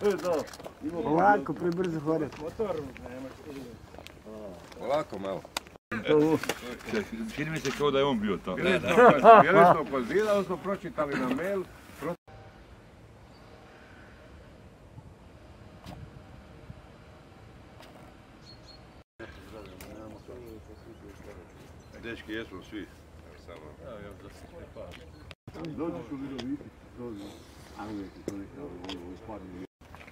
Polako, prebrzo hore. Polako malo. Čini mi se kao da je on bio tamo. Bili smo kod zida, onda smo pročitali na mail. Dečki, jesmo svi. Dođeš u Viroviti, dođi. A uvijek je to neka ispadne.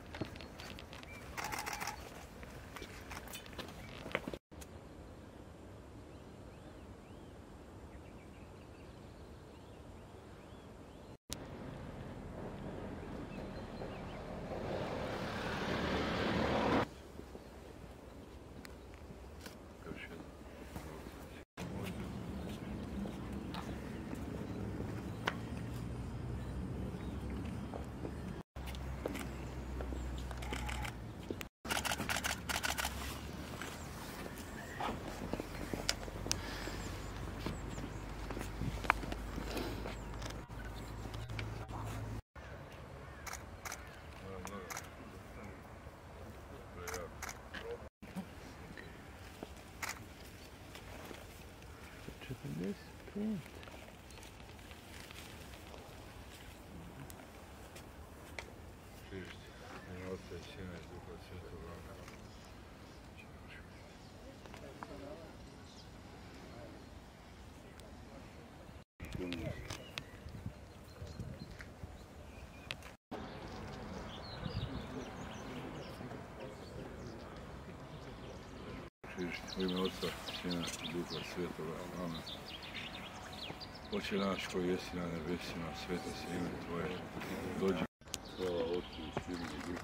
U ime Otca, Sina i Duha Svetoga, amen. Oče naš koji jesi na nebesima, sveta se ime Tvoje, dođi. Slava Otcu i Sinu i Duhu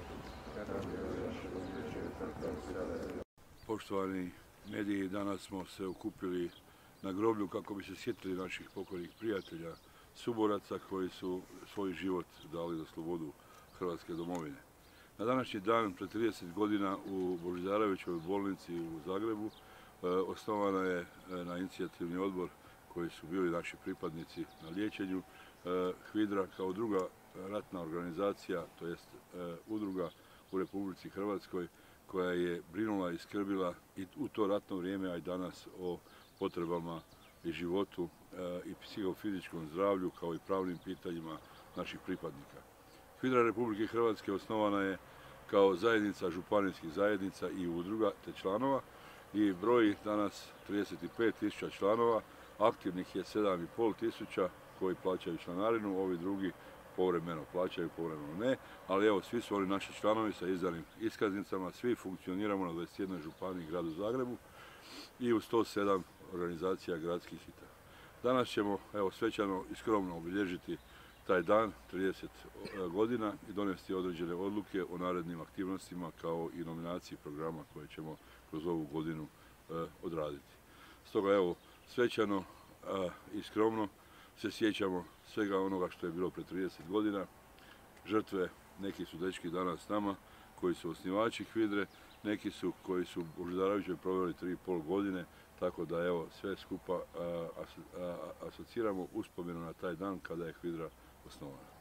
Svetoga. Poštovani mediji, danas smo se okupili na groblju kako bi se sjetili naših pokojnih prijatelja, suboraca koji su svoj život dali za slobodu Hrvatske domovine. Na današnji dan, pred 30 godina, u Božidarevićevoj bolnici u Zagrebu osnovana je na inicijativni odbor koji su bili naši pripadnici na liječenju HVIDRA kao druga ratna organizacija, to jest udruga u Republici Hrvatskoj koja je brinula i skrbila i u to ratno vrijeme, a i danas o potrebama i životu i psihofizičkom zdravlju kao i pravnim pitanjima naših pripadnika. HVIDRA Republike Hrvatske osnovana je kao zajednica županijskih zajednica i udruga te članova i broji danas 35.000 članova, aktivnih je 7.500 koji plaćaju članarinu, ovi drugi povremeno plaćaju, povremeno ne, ali evo svi su oni naši članovi sa izdanim iskaznicama, svi funkcioniramo na 21 županiji i gradu Zagrebu i u 107 organizacija gradskih hita. Danas ćemo evo svečano i skromno obilježiti taj dan, 30 godina i donesti određene odluke o narednim aktivnostima kao i nominaciji programa koje ćemo kroz ovu godinu odraditi. Stoga evo, svečano i skromno se sjećamo svega onoga što je bilo pred 30 godina. Žrtve, neki su dečki danas s nama koji su osnivači HVIDRE, neki su koji su u Božidarevićevoj proveli 3,5 godine, tako da evo sve skupa asociramo uspomenu na taj dan kada je HVIDRA osnovana.